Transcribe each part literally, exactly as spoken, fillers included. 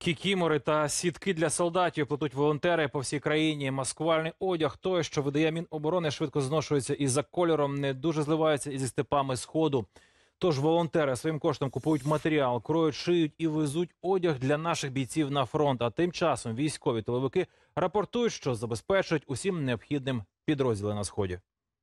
Кікімори та сітки для солдатів плетуть волонтери по всій країні. Маскувальний одяг, той, що видає Міноборони, швидко зношується і за кольором не дуже зливається із степами Сходу. Тож волонтери своїм коштом купують матеріал, кроють, шиють і везуть одяг для наших бійців на фронт. А тим часом військові тиловики рапортують, що забезпечують усім необхідним підрозділи на Сході.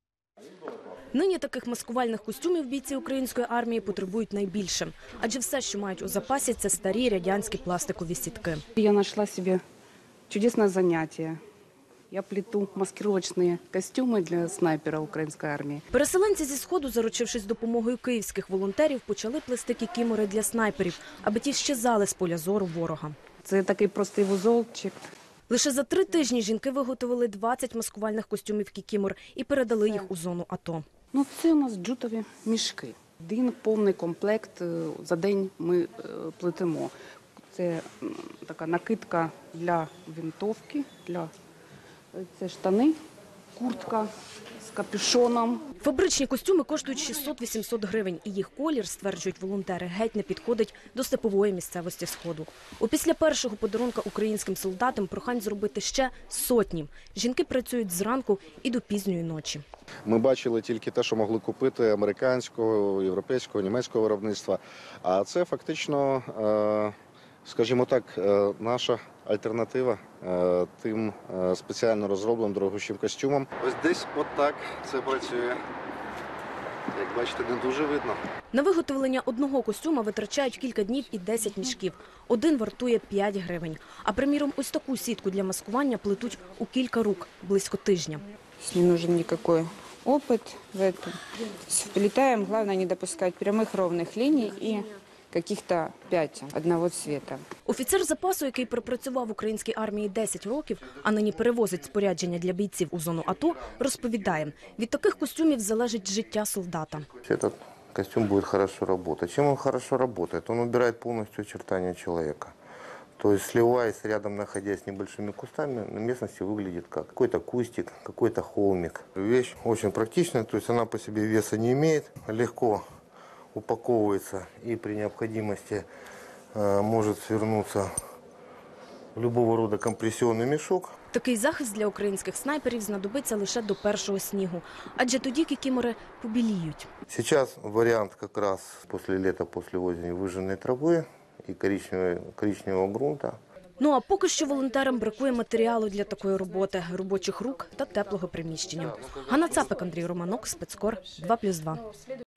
Нині таких маскувальних костюмів бійці української армії потребують найбільше. Адже все, що мають у запасі, це старі радянські пластикові сітки. Я знайшла собі чудесне заняття. Я плету маскировочні костюми для снайпера української армії. Переселенці зі Сходу, заручившись допомогою київських волонтерів, почали плести кікімори для снайперів, аби ті щезали з поля зору ворога. Це такий простий вузолчик. Лише за три тижні жінки виготовили двадцять маскувальних костюмів кікімор і передали їх у зону АТО. Ну, це у нас джутові мішки. Один повний комплект за день ми плетемо. Це така накидка для винтовки, для це штани, куртка з капюшоном. Фабричні костюми коштують шістсот-вісімсот гривень, і їх колір, стверджують волонтери, геть не підходить до степової місцевості Сходу. Опісля першого подарунка українським солдатам прохань зробити ще сотні. Жінки працюють зранку і до пізньої ночі. Ми бачили тільки те, що могли купити американського, європейського, німецького виробництва. А це фактично, скажімо так, наша альтернатива тим спеціально розробленим дорогущим костюмам. Ось десь отак це працює. Як бачите, не дуже видно. На виготовлення одного костюма витрачають кілька днів і десять мішків. Один вартує п'ять гривень. А, приміром, ось таку сітку для маскування плетуть у кілька рук, близько тижня. Не нужен никакой опыт в этом. Вплетаем, главное не допускать прямых ровных линий и каких-то пятен одного цвета. Офіцер запасу, який пропрацював в українській армії десять років, а нині перевозить спорядження для бійців у зону АТО, розповідає, від таких костюмів залежить життя солдата. Этот костюм будет хорошо работать. Чем он хорошо работает? Он убирает полностью очертания человека. То есть, сливаясь рядом, находясь с небольшими кустами, на местности выглядит как какой-то кустик, какой-то холмик. Вещь очень практичная, то есть она по себе веса не имеет, легко упаковывается и при необходимости э, может свернуться в любого рода компрессионный мешок. Такий захист для українських снайперів знадобиться лише до першого снігу, адже тоді кікімори побіліють. Сейчас вариант как раз после лета, после осени выжженной травы и коричневого, коричневого грунта. Ну а поки що волонтерам бракує матеріалу для такої роботи, робочих рук та теплого приміщення. Ганна Цапик, Андрій Романок, Спецкор, два плюс два.